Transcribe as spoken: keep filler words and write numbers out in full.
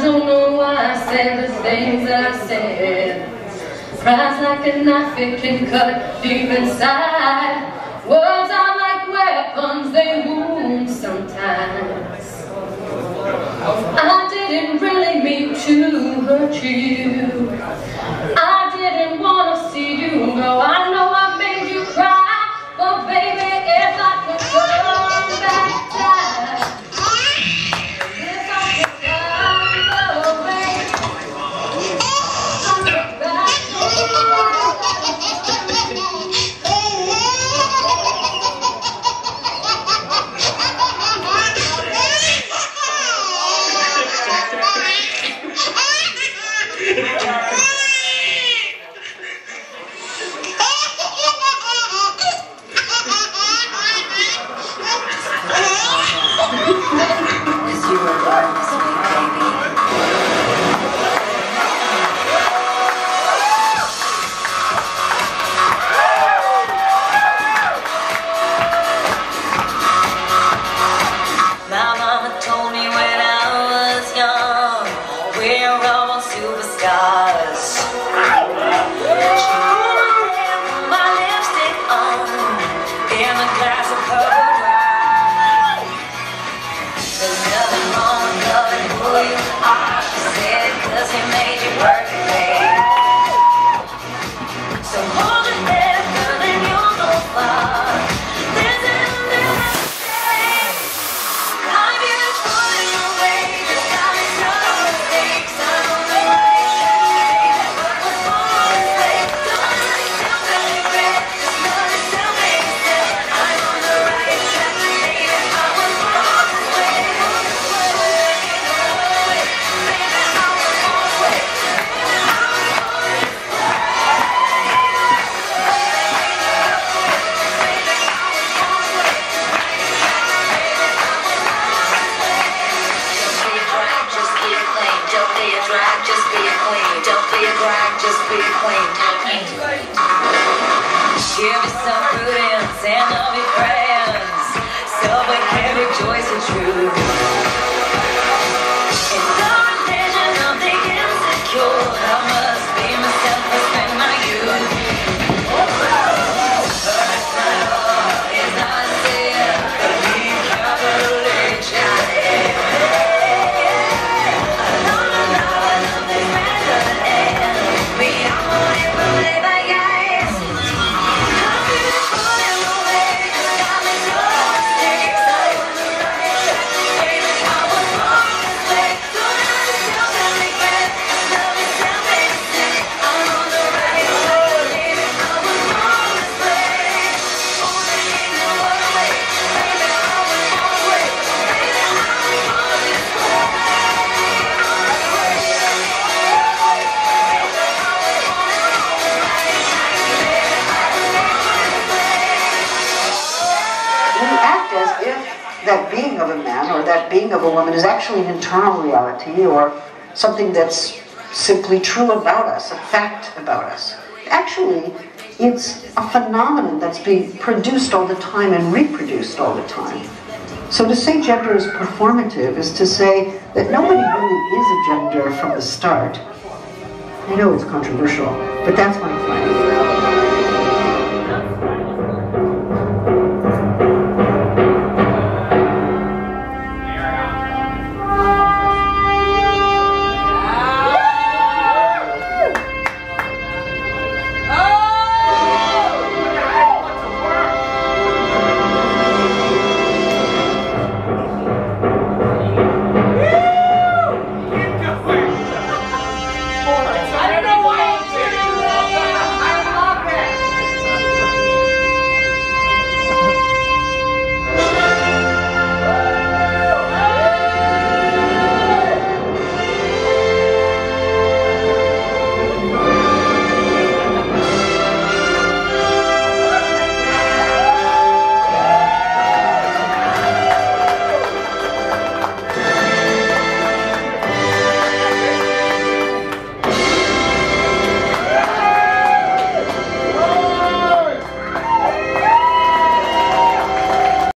don't know why I said the things I said. Pride's like a knife, it can cut deep inside. Words are like weapons, they wound sometimes. I didn't really mean to hurt you. I didn't want to see you go. I know I made you cry, but baby, if I could turn back time, if I could turn the rain, I'd look back to that being of a man or that being of a woman is actually an internal reality or something that's simply true about us, a fact about us. Actually, it's a phenomenon that's being produced all the time and reproduced all the time. So to say gender is performative is to say that nobody really is a gender from the start. I know it's controversial, but that's my claim.